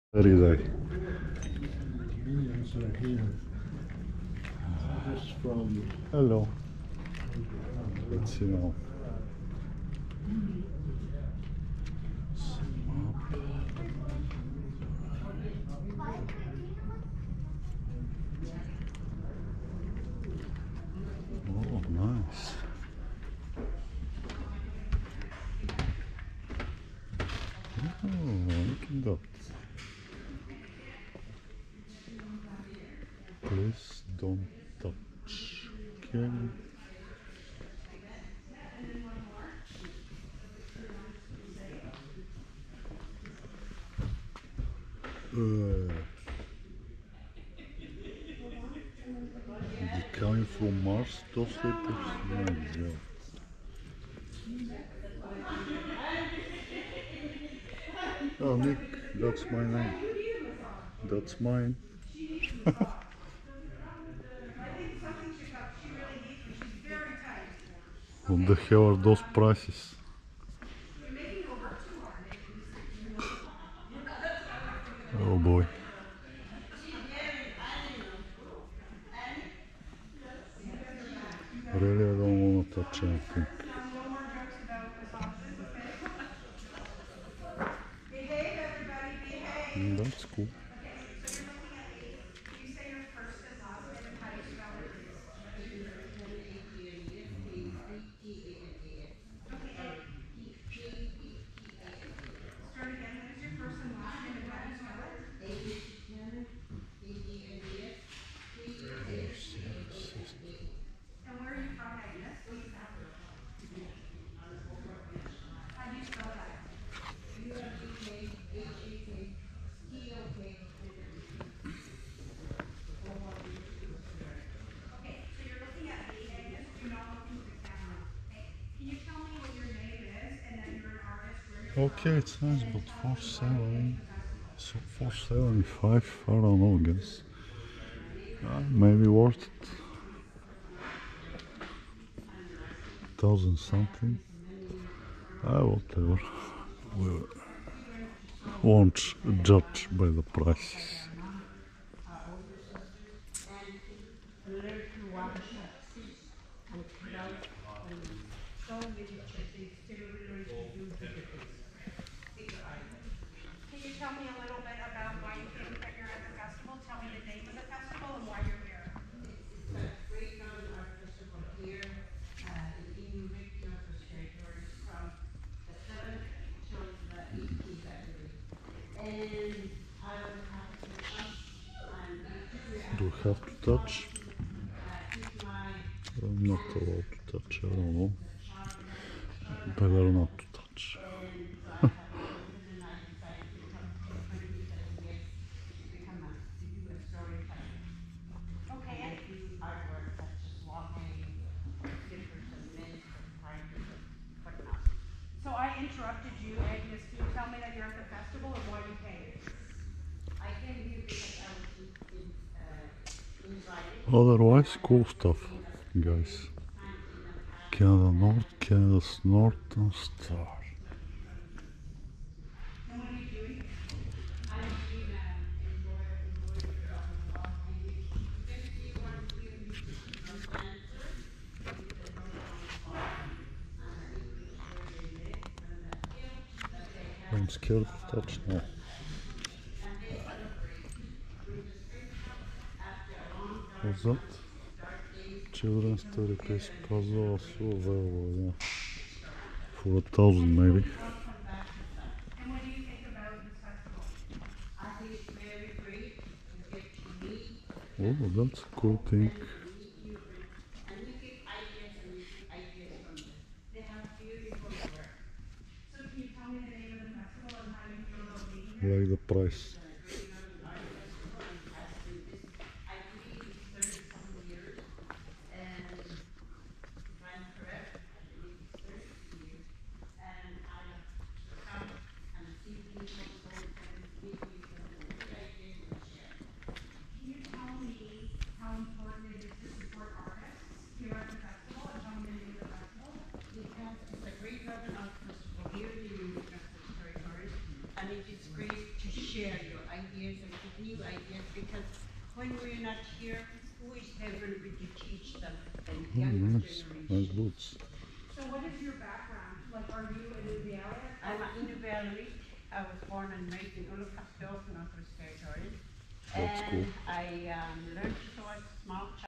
Very day. Minions are here. This from Hello. Let's see now. Oh, nice. Oh, look at that. Please don't touch. Okay. Die coming from Mars, those letters? My God. Oh, Nick, that's my name. That's mine. What the hell are those prices? Oh boy. Really, I don't want to touch anything. No more jokes about massages, okay? Behave, everybody, behave. That's cool. Okay, so you're looking at me. Can you say your first and last name and how you spell it, please? Okay, start again. What is your first and last name and how do you spell it? And where are you from, Agnes? How do you spell that? Okay, so you're looking at me, Agnes. Do not look into the camera. Okay? Can you tell me what your name is and then you're an artist, where you're Okay, it's nice, but 470, so 475, I don't know, guess. Maybe worth it. 1000 something. Whatever. We won't judge by the prices. Can you tell me a little bit about why you think that you're at the festival? Tell me the name of the festival and why you're here. It's a great mountain art festival here in Inuvik, Nova Scotia, from the 7th till the 18th, I believe. And I would have to touch and Do we have to touch? keep my I'm not allowed to touch, I don't know. Better not to touch. and so I have chosen and I decided to come to 27 years to do a storytelling. Okay, And I do artwork such as walking, slippers and men and fighters and whatnot. so I interrupted you, Agnes. Can you tell me that you're at the festival and why you came? I came here because I was invited. Otherwise, cool stuff, guys. Canada North, Canada's Northern Star. And what are you doing? I'm doing embroidery on the wall. And you can see one here, you can see one dancer. With the drum on the wall. I'm scared to touch now. What's that? Children's therapist puzzle also available, yeah. For 1,000 maybe. And what do you think about this festival? I think it's very great to get to meet Oh, that's a cool thing. you and we get ideas and we get ideas from them. They have beautiful work. So can you tell me the name of the festival and how you feel about being here? Like the price. I believe it's 30-some years, and if I'm correct, I believe it's 30 years. And I come and see people go and meet people and get ideas and share. Can you tell me how important it is to support artists here at the festival and tell me the name of the festival? Because it's a great urban art festival here in the Inuvik Territory, and it is great to share your ideas and give new ideas, because when we're not here, who is there going to be to teach them, the younger Nice generation? boots. So what is your background? Like, are you an Inuvik? I'm an Inuvik. I was born and raised in Ulukastok, Northwest Territories. That's cool. And I learned